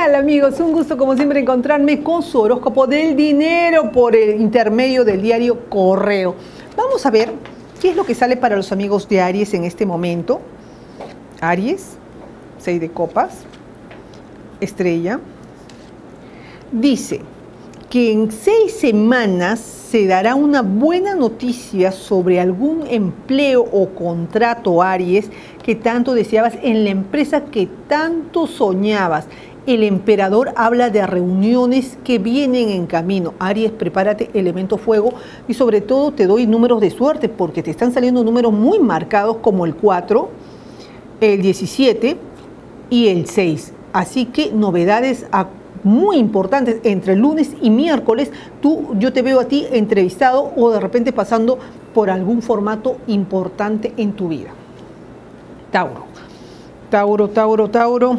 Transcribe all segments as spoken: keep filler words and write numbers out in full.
tal, amigos? Un gusto como siempre encontrarme con su horóscopo del dinero por el intermedio del diario Correo. Vamos a ver qué es lo que sale para los amigos de Aries en este momento. Aries, seis de copas, estrella. Dice que en seis semanas se dará una buena noticia sobre algún empleo o contrato, Aries, que tanto deseabas en la empresa que tanto soñabas. El emperador habla de reuniones que vienen en camino. Aries, prepárate, elemento fuego, y sobre todo te doy números de suerte porque te están saliendo números muy marcados como el cuatro, el diecisiete y el seis. Así que novedades a muy importantes entre lunes y miércoles. Tú, yo te veo a ti entrevistado o de repente pasando por algún formato importante en tu vida. Tauro, Tauro, Tauro, Tauro.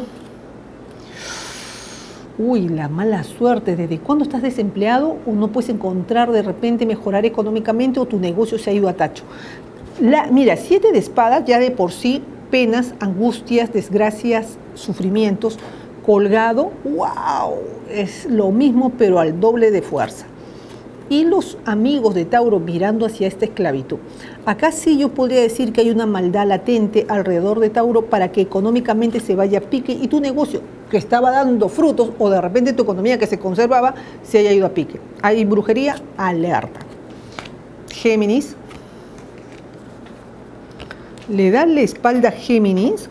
Uy, la mala suerte. ¿Desde cuándo estás desempleado o no puedes encontrar de repente mejorar económicamente o tu negocio se ha ido a tacho? La, mira, siete de espadas ya de por sí, penas, angustias, desgracias, sufrimientos. Colgado, wow, es lo mismo pero al doble de fuerza. Y los amigos de Tauro mirando hacia esta esclavitud. Acá sí yo podría decir que hay una maldad latente alrededor de Tauro para que económicamente se vaya a pique y tu negocio que estaba dando frutos o de repente tu economía que se conservaba se haya ido a pique. Hay brujería, alerta. Géminis. Le da la espalda a Géminis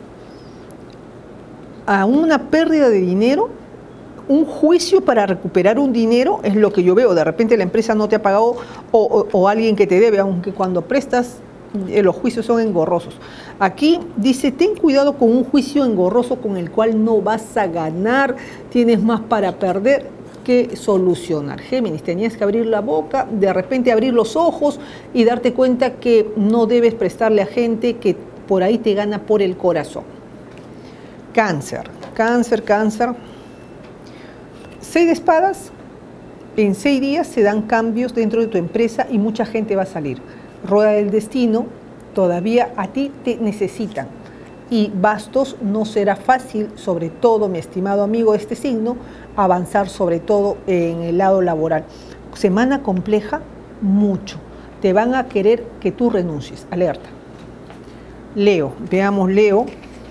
a una pérdida de dinero, un juicio para recuperar un dinero, es lo que yo veo. De repente la empresa no te ha pagado o, o, o alguien que te debe, aunque cuando prestas eh, los juicios son engorrosos. Aquí dice, ten cuidado con un juicio engorroso con el cual no vas a ganar, tienes más para perder que solucionar. Géminis, tenías que abrir la boca, de repente abrir los ojos y darte cuenta que no debes prestarle a gente que por ahí te gana por el corazón. Cáncer, cáncer, cáncer. Seis de espadas, en seis días se dan cambios dentro de tu empresa y mucha gente va a salir. Rueda del destino, todavía a ti te necesitan. Y bastos, no será fácil, sobre todo, mi estimado amigo de este signo, avanzar sobre todo en el lado laboral. Semana compleja, mucho. Te van a querer que tú renuncies. Alerta. Leo, veamos Leo.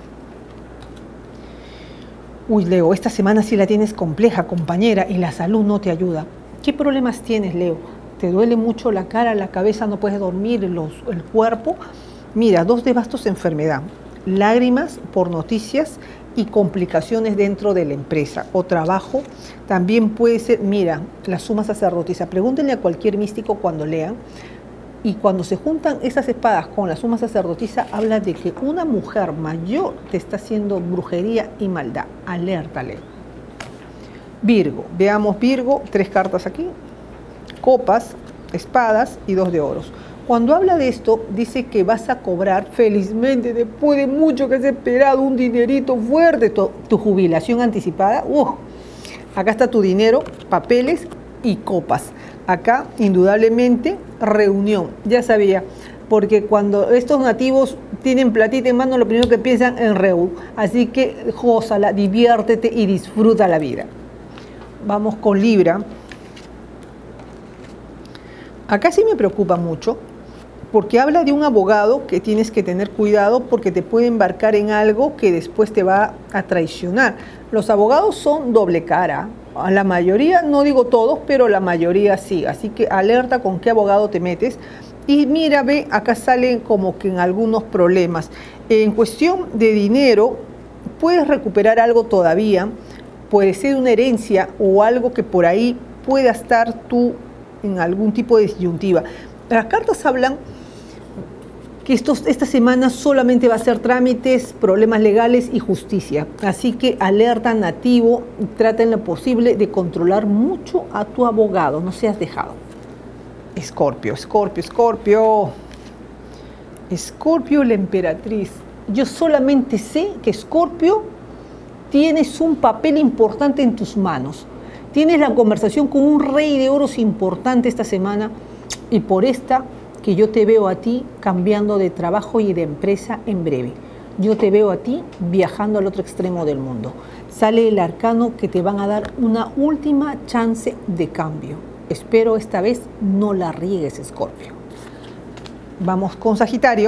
Uy, Leo, esta semana sí la tienes compleja, compañera, y la salud no te ayuda. ¿Qué problemas tienes, Leo? ¿Te duele mucho la cara, la cabeza, no puedes dormir, los, el cuerpo? Mira, dos de bastos, enfermedad, lágrimas por noticias y complicaciones dentro de la empresa o trabajo. También puede ser, mira, la suma sacerdotisa. Pregúntenle a cualquier místico cuando lean. Y cuando se juntan esas espadas con la suma sacerdotisa, habla de que una mujer mayor te está haciendo brujería y maldad. Alértale. Virgo. Veamos Virgo. Tres cartas aquí. Copas, espadas y dos de oros. Cuando habla de esto, dice que vas a cobrar felizmente, después de mucho que has esperado, un dinerito fuerte, tu, tu jubilación anticipada. Uh, acá está tu dinero, papeles y copas. Acá, indudablemente, reunión. Ya sabía, porque cuando estos nativos tienen platita en mano, lo primero que piensan en reu. Así que gózala, diviértete y disfruta la vida. Vamos con Libra. Acá sí me preocupa mucho, porque habla de un abogado que tienes que tener cuidado porque te puede embarcar en algo que después te va a traicionar. Los abogados son doble cara. A la mayoría, no digo todos, pero la mayoría sí. Así que alerta con qué abogado te metes. Y mira, ve, acá salen como que en algunos problemas. En cuestión de dinero, puedes recuperar algo todavía. Puede ser una herencia o algo que por ahí pueda estar tú en algún tipo de disyuntiva. Las cartas hablan que estos, esta semana solamente va a ser trámites, problemas legales y justicia. Así que alerta, nativo, trata en lo posible de controlar mucho a tu abogado, no seas dejado. Escorpio, Escorpio, Escorpio. Escorpio, la emperatriz. Yo solamente sé que Escorpio tienes un papel importante en tus manos. Tienes la conversación con un rey de oros importante esta semana y por esta que yo te veo a ti cambiando de trabajo y de empresa en breve. yo te veo a ti viajando al otro extremo del mundo. Sale el arcano que te van a dar una última chance de cambio. Espero esta vez no la riegues, Escorpio. Vamos con Sagitario.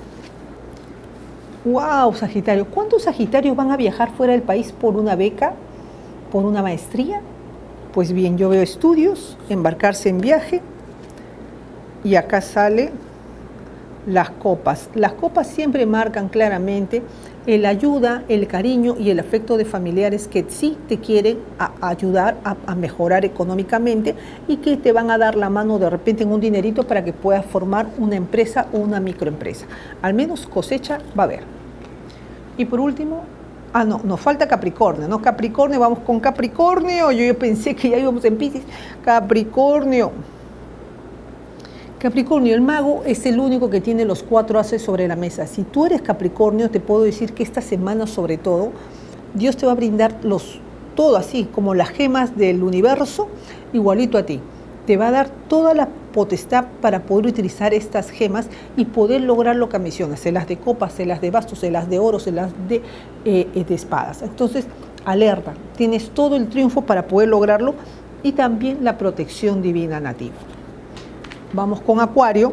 ¡Wow, Sagitario! ¿Cuántos Sagitarios van a viajar fuera del país por una beca, por una maestría? Pues bien, yo veo estudios, embarcarse en viaje, y acá sale las copas. Las copas siempre marcan claramente el ayuda, el cariño y el afecto de familiares que sí te quieren a ayudar a, a mejorar económicamente y que te van a dar la mano de repente en un dinerito para que puedas formar una empresa o una microempresa. Al menos cosecha va a haber. Y por último, ah no, nos falta Capricornio, ¿no? Capricornio, vamos con Capricornio. Yo, yo pensé que ya íbamos en Piscis. Capricornio. Capricornio, el mago es el único que tiene los cuatro ases sobre la mesa. Si tú eres Capricornio, te puedo decir que esta semana sobre todo, Dios te va a brindar los, todo así, como las gemas del universo, igualito a ti. Te va a dar toda la potestad para poder utilizar estas gemas y poder lograr lo que ambicionas, en las de copas, en las de bastos, en las de oros, en las de, eh, de espadas. Entonces, alerta, tienes todo el triunfo para poder lograrlo y también la protección divina nativa. Vamos con Acuario.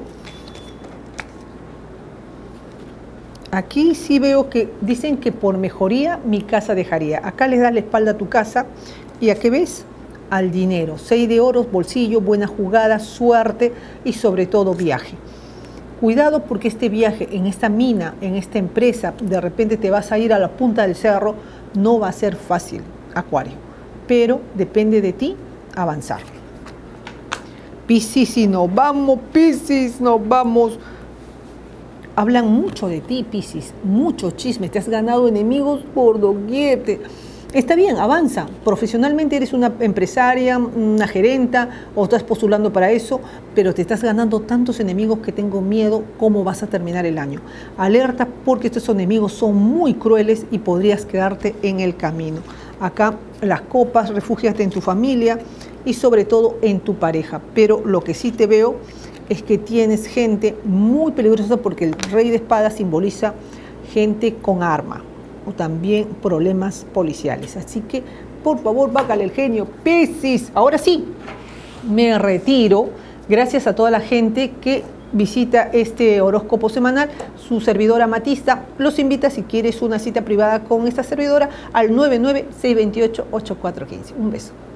Aquí sí veo que dicen que por mejoría mi casa dejaría. Acá les das la espalda a tu casa y ¿a qué ves? Al dinero. Seis de oros, bolsillo, buena jugada, suerte y sobre todo viaje. Cuidado porque este viaje en esta mina, en esta empresa, de repente te vas a ir a la punta del cerro, no va a ser fácil, Acuario. Pero depende de ti avanzar. Piscis, y nos vamos, Piscis, nos vamos. Hablan mucho de ti, Piscis, mucho chisme, te has ganado enemigos por doquier. Te... Está bien, avanza. Profesionalmente eres una empresaria, una gerenta, o estás postulando para eso, pero te estás ganando tantos enemigos que tengo miedo cómo vas a terminar el año. Alerta porque estos enemigos son muy crueles y podrías quedarte en el camino. Acá las copas, refúgiate en tu familia y sobre todo en tu pareja. Pero lo que sí te veo es que tienes gente muy peligrosa porque el rey de espadas simboliza gente con arma o también problemas policiales. Así que, por favor, bájale el genio, Piscis. Ahora sí, me retiro. Gracias a toda la gente que visita este horóscopo semanal. Su servidora Matista los invita, si quieres una cita privada con esta servidora, al nueve nueve, seis dos ocho, ocho cuatro uno cinco. Un beso.